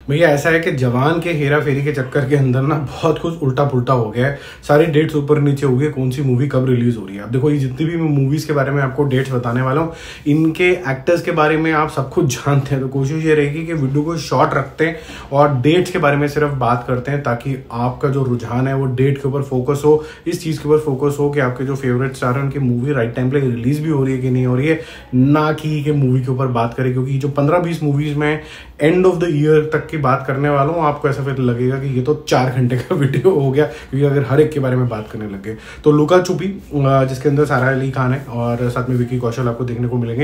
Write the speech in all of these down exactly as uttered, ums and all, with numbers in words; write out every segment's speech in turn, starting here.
भैया ऐसा है कि जवान के हेरा फेरी के चक्कर के अंदर ना बहुत कुछ उल्टा पुल्टा हो गया है। सारी डेट्स ऊपर नीचे हो गई, कौन सी मूवी कब रिलीज हो रही है। अब देखो, ये जितनी भी मैं मूवीज के बारे में आपको डेट्स बताने वाला हूँ, इनके एक्टर्स के बारे में आप सब कुछ जानते हैं, तो कोशिश ये रहेगी कि वीडियो को शॉर्ट रखते हैं और डेट्स के बारे में सिर्फ बात करते हैं, ताकि आपका जो रुझान है वो डेट के ऊपर फोकस हो, इस चीज़ के ऊपर फोकस हो कि आपके जो फेवरेट स्टार है उनकी मूवी राइट टाइम पे रिलीज भी हो रही है कि नहीं हो रही है, ना कि के मूवी के ऊपर बात करें। क्योंकि जो पंद्रह बीस मूवीज में एंड ऑफ द ईयर तक की बात करने वाला हूँ, आपको ऐसा फिर लगेगा कि ये तो चार घंटे का वीडियो हो गया, क्योंकि अगर हर एक के बारे में बात करने लगे। तो लुका छुपी, जिसके अंदर सारा अली खान है और साथ में विकी कौशल आपको देखने को मिलेंगे।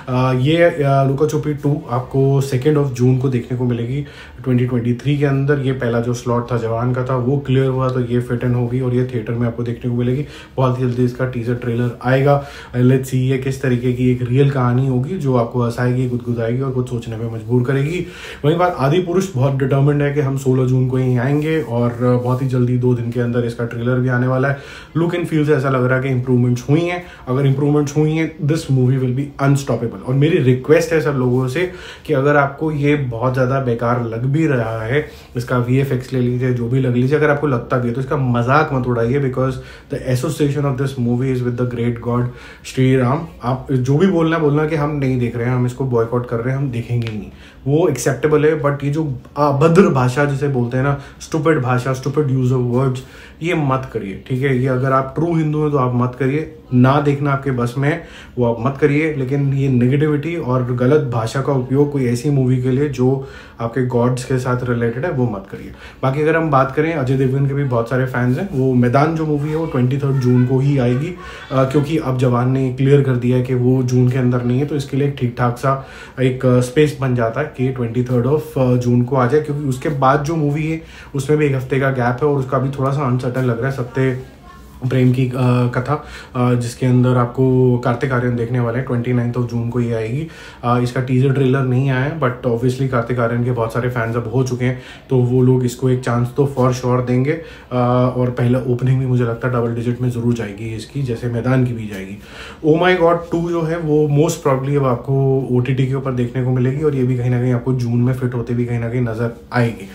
ये लुका छुपी टू आपको सेकेंड ऑफ जून को देखने को मिलेगी ट्वेंटी ट्वेंटी थ्री के अंदर। ये पहला जो स्लॉट था जवान का था वो क्लियर हुआ, तो ये फिट एंड होगी और ये थिएटर में आपको देखने को मिलेगी। बहुत जल्दी इसका टीजर ट्रेलर आएगा। लेट्स सी ये किस तरीके की एक रियल कहानी होगी जो आपको हंसाएगी, गुदगुदाएगी और कुछ सोचने पर मजबूर करेगी। वहीं बात आदि पुरुष बहुत डिटर्मिंड है कि हम सोलह जून को ही आएंगे और बहुत ही जल्दी दो दिन के अंदर इसका ट्रेलर भी आने वाला है। लुक एंड फील से ऐसा लग रहा है कि इंप्रूवमेंट्स हुई हैं। अगर इंप्रूवमेंट्स हुई हैं, this movie will be unstoppable. और मेरी रिक्वेस्ट है सब लोगों से कि अगर आपको ये बहुत ज़्यादा बेकार लग भी रहा है, इसका वी एफ एक्स ले लीजिए, जो भी लग लीजिए, अगर आपको लगता भी है तो इसका मजाक मत उड़ाइए, because the association of this movie is with the great god Shri Ram. आप जो भी बोलना बोलना कि हम नहीं देख रहे हैं, हम इसको बॉयकॉट कर रहे हैं, हम देखेंगे ही नहीं, वो एक्सेप्टेबल है। बट ये जो अभद्र भाषा जिसे बोलते हैं ना, स्टूपिड भाषा, स्टूपिड यूज ऑफ वर्ड्स, ये मत करिए, ठीक है। ये अगर आप ट्रू हिंदू हैं तो आप मत करिए, ना देखना आपके बस में है वो आप मत करिए। लेकिन ये नेगेटिविटी और गलत भाषा का उपयोग कोई ऐसी मूवी के लिए जो आपके गॉड्स के साथ रिलेटेड है वो मत करिए। बाकी अगर हम बात करें, अजय देवगन के भी बहुत सारे फैंस हैं। वो मैदान जो मूवी है वो ट्वेंटी थर्ड जून को ही आएगी, आ, क्योंकि अब जवान ने क्लियर कर दिया है कि वो जून के अंदर नहीं है, तो इसके लिए एक ठीक ठाक सा एक स्पेस बन जाता है कि ट्वेंटी थर्ड ऑफ जून को आ जाए। क्योंकि उसके बाद जो मूवी है उसमें भी एक हफ्ते का गैप है और उसका भी थोड़ा सा अनसर्टेन लग रहा है। सत्य प्रेम की आ, कथा, आ, जिसके अंदर आपको कार्तिक आर्यन देखने वाले हैं। ट्वेंटी नाइन्थ ऑफ जून को ये आएगी। आ, इसका टीजर ट्रेलर नहीं आया है, बट ऑब्वियसली कार्तिक आर्यन के बहुत सारे फैंस अब हो चुके हैं, तो वो लोग इसको एक चांस तो फॉर श्योर देंगे। आ, और पहला ओपनिंग भी मुझे लगता है डबल डिजिट में जरूर जाएगी इसकी, जैसे मैदान की भी जाएगी। ओ माई गॉड टू जो है वो मोस्ट प्रॉब्ली अब आपको ओ टी टी के ऊपर देखने को मिलेगी और ये भी कहीं ना कहीं आपको जून में फिट होते भी कहीं ना कहीं नजर आएगी।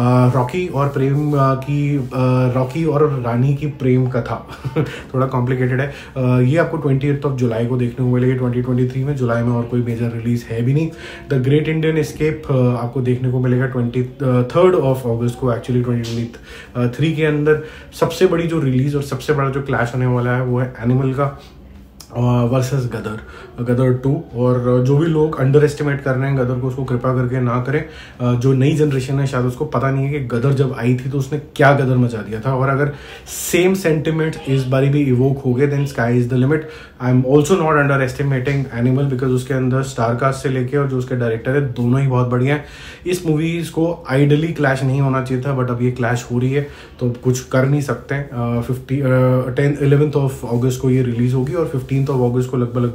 रॉकी और प्रेम की रॉकी और रानी की प्रेम कथा थोड़ा कॉम्प्लिकेटेड है। uh, ये आपको ट्वेंटी एथ ऑफ जुलाई को देखने को मिलेगी ट्वेंटी ट्वेंटी थ्री में। जुलाई में और कोई मेजर रिलीज है भी नहीं। The great Indian escape uh, आपको देखने को मिलेगा ट्वेंटी थर्ड ऑफ अगस्त को, एक्चुअली ट्वेंटी ट्वेंटी थ्री के अंदर। सबसे बड़ी जो रिलीज और सबसे बड़ा जो क्लैश होने वाला है वो है एनिमल का वर्सेस गदर गदर टू। और जो भी लोग अंडर एस्टिमेट कर रहे हैं गदर को, उसको कृपा करके ना करें। जो नई जनरेशन है शायद उसको पता नहीं है कि गदर जब आई थी तो उसने क्या गदर मचा दिया था। और अगर सेम सेंटिमेंट इस बारी भी इवोक हो गए, then sky is the limit. I am also not underestimating animal, because उसके अंदर स्टार कास्ट से लेके और जो उसके डायरेक्टर है दोनों ही बहुत बढ़िया है। इस मूवीज को आइडली क्लैश नहीं होना चाहिए था, बट अब ये क्लैश हो रही है तो कुछ कर नहीं सकते। Fifty ten eleventh of August को ये रिलीज होगी और फिफ्टीन ऑफ अगस्त को लगभग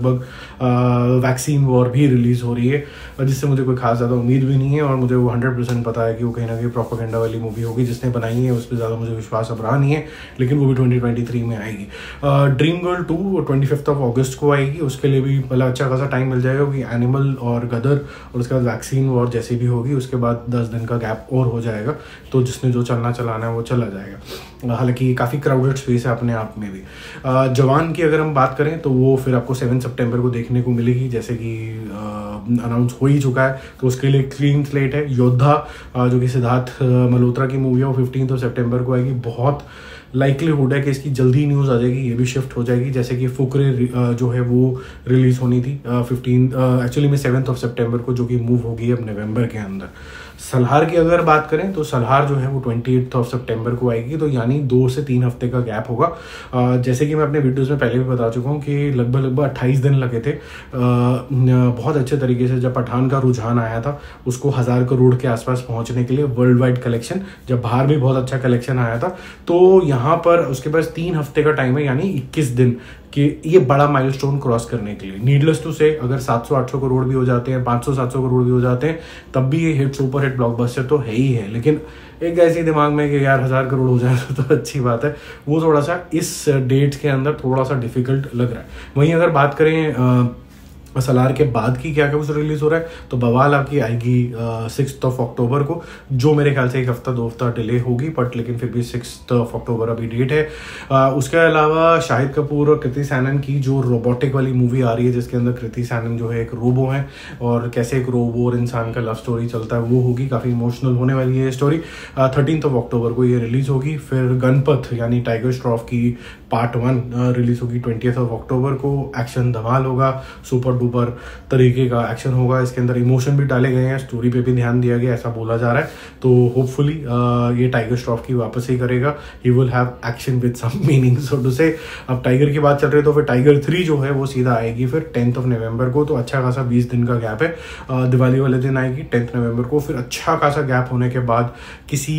लगभग वैक्सीन वॉर भी रिलीज हो रही है, जिससे मुझे कोई खास ज़्यादा उम्मीद भी नहीं है। और मुझे वो हंड्रेड परसेंट पता है कि वो कहीं ना कहीं प्रोपेगेंडा वाली मूवी होगी। जिसने बनाई है उस पर ज़्यादा मुझे विश्वास अब रहा नहीं है, लेकिन वो भी ट्वेंटी ट्वेंटी थ्री में आएगी। Dream girl two twenty fifth of August को आएगी। उसके लिए भी भला अच्छा खासा टाइम मिल जाएगा, क्योंकि एनिमल और गदर और उसके बाद वैक्सीन वॉर जैसी भी होगी उसके बाद दस दिन का गैप और हो जाएगा, तो जिसने जो चलना चलाना है वो चला जाएगा। हालांकि काफ़ी क्राउडेड स्पेस है अपने आप में भी। जवान की अगर हम बात करें तो वो फिर आपको सेवन सितंबर को देखने को मिलेगी, जैसे कि अनाउंस हो ही चुका है। तो उसके लिए क्लीन स्लेट है। योद्धा जो कि सिद्धार्थ मल्होत्रा की मूवी है वो फिफ्टीन सितंबर को आएगी। बहुत लाइकलीहुड है कि इसकी जल्दी न्यूज़ आ जाएगी, ये भी शिफ्ट हो जाएगी। जैसे कि फुकरे जो है वो रिलीज होनी थी फिफ्टीन एक्चुअली में सेवन्थ ऑफ सितंबर को, जो कि मूव होगी अब नवंबर के अंदर। सलहार की अगर बात करें तो सलहार जो है वो ट्वेंटी एथ ऑफ सितंबर को आएगी, तो यानी दो से तीन हफ्ते का गैप होगा। जैसे कि मैं अपने वीडियोस में पहले भी बता चुका हूँ कि लगभग लगभग अट्ठाईस दिन लगे थे बहुत अच्छे तरीके से। जब पठान का रुझान आया था उसको हजार करोड़ के आसपास पहुंचने के लिए वर्ल्ड वाइड कलेक्शन, जब बाहर भी बहुत अच्छा कलेक्शन आया था, तो यहाँ पर उसके पास तीन हफ्ते का टाइम है, यानी इक्कीस दिन कि ये बड़ा माइलस्टोन क्रॉस करने के लिए। नीडलेस टू से अगर सात सौ आठ सौ करोड़ भी हो जाते हैं, पाँच सौ सात सौ करोड़ भी हो जाते हैं, तब भी ये हिट सुपर हिट ब्लॉकबस्टर तो है ही है। लेकिन एक ऐसी दिमाग में कि यार हजार करोड़ हो जाए तो अच्छी बात है, वो थोड़ा सा इस डेट्स के अंदर थोड़ा सा डिफिकल्ट लग रहा है। वहीं अगर बात करें सलार के बाद की क्या कुछ रिलीज हो रहा है, तो बवाल आपकी आएगी सिक्स ऑफ अक्टूबर को, जो मेरे ख्याल से एक हफ्ता दो हफ्ता डिले होगी, बट लेकिन फिर भी सिक्स ऑफ अक्टूबर अभी डेट है। आ, उसके अलावा शाहिद कपूर और कृति सैनन की जो रोबोटिक वाली मूवी आ रही है, जिसके अंदर कृति सैनन जो है एक रोबो है और कैसे एक रोबो और इंसान का लव स्टोरी चलता है, वो होगी। काफ़ी इमोशनल होने वाली है ये स्टोरी। थर्टीन ऑफ अक्टूबर को ये रिलीज होगी। फिर गणपत यानी टाइगर श्रॉफ की पार्ट वन रिलीज होगी ट्वेंटियथ ऑफ अक्टूबर को। एक्शन धमाल होगा, सुपर डुपर तरीके का एक्शन होगा। इसके अंदर इमोशन भी डाले गए हैं, स्टोरी पे भी ध्यान दिया गया, ऐसा बोला जा रहा है। तो होपफुली ये टाइगर श्रॉफ की वापस ही करेगा। He will have action with some meaning, so to say. अब टाइगर की बात चल रही है तो फिर टाइगर थ्री जो है वो सीधा आएगी फिर टेंथ ऑफ नवंबर को। तो अच्छा खासा बीस दिन का गैप है। दिवाली वाले दिन आएगी टेंथ नवंबर को। फिर अच्छा खासा गैप होने के बाद किसी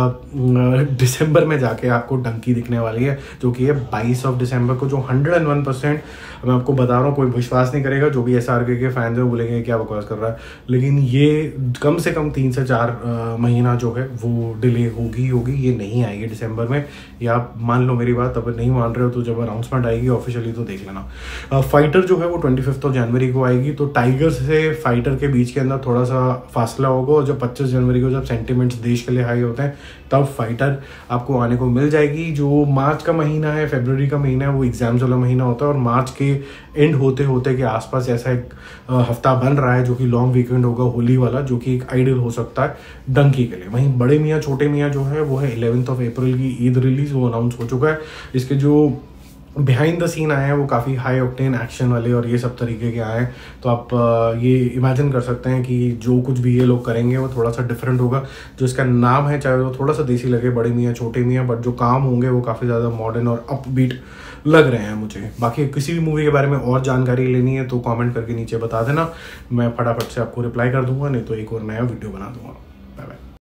दिसंबर में जाके आपको डंकी दिखने वाली है, जो कि है बाईस ऑफ दिसंबर को, जो हंड्रेड एंड वन परसेंट मैं आपको बता रहा हूँ, कोई विश्वास नहीं करेगा। जो भी एस आर के के फैंस हैं बोलेंगे क्या बकवास कर रहा है, लेकिन ये कम से कम तीन से चार महीना जो है वो डिले होगी होगी ये नहीं आएगी दिसंबर में। या आप मान लो मेरी बात, अगर नहीं मान रहे हो तो जब अनाउंसमेंट आएगी ऑफिशियली तो देख लेना। फाइटर जो है वो ट्वेंटी फिफ्थ ऑफ जनवरी को आएगी। तो टाइगर से फाइटर के बीच के अंदर थोड़ा सा फासला होगा, और जब पच्चीस जनवरी को जब सेंटिमेंट्स देश के लिए हाई होते हैं तब फाइटर आपको आने को मिल जाएगी। जो मार्च का महीना है, फरवरी का महीना है, वो एग्जाम्स वाला महीना होता है, और मार्च के एंड होते होते के आसपास ऐसा एक हफ्ता बन रहा है जो कि लॉन्ग वीकेंड होगा होली वाला, जो कि एक आइडियल हो सकता है डंकी के लिए। वहीं बड़े मियाँ छोटे मियाँ जो है वो है इलेवेंथ ऑफ अप्रैल की ईद रिलीज, वो अनाउंस हो चुका है। इसके जो बिहाइंड द सीन आए हैं वो काफ़ी हाई ऑक्टेन एक्शन वाले और ये सब तरीके के आए हैं। तो आप ये इमेजिन कर सकते हैं कि जो कुछ भी ये लोग करेंगे वो थोड़ा सा डिफरेंट होगा। जो इसका नाम है चाहे वो थोड़ा सा देसी लगे, बड़े मियाँ छोटे मियाँ, बट जो काम होंगे वो काफ़ी ज़्यादा मॉडर्न और अपबीट लग रहे हैं मुझे। बाकी किसी भी मूवी के बारे में और जानकारी लेनी है तो कमेंट करके नीचे बता देना, मैं फटाफट से आपको रिप्लाई कर दूंगा, नहीं तो एक और नया वीडियो बना दूंगा।